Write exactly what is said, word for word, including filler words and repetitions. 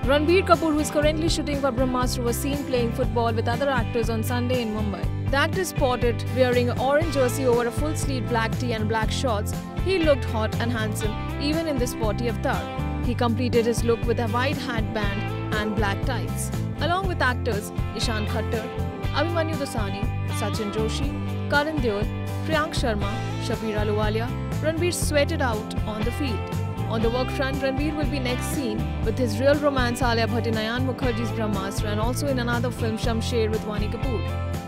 Ranbir Kapoor, who is currently shooting for Brahmastra, was seen playing football with other actors on Sunday in Mumbai. The actor is spotted wearing an orange jersey over a full-sleeved black tee and black shorts. He looked hot and handsome even in this sporty avatar. He completed his look with a white headband and black tights. Along with actors Ishaan, Abhimanyu, Sachin Joshi, Karan Deol, Priyank Sharma, Shabir Ahluwalia, Ranbir sweated out on the field. On the work front, Ranbir will be next seen with his real romance Alia Bhatt in Ayan Mukherjee's Brahmastra and also in another film Shamsher with Ranbir Kapoor.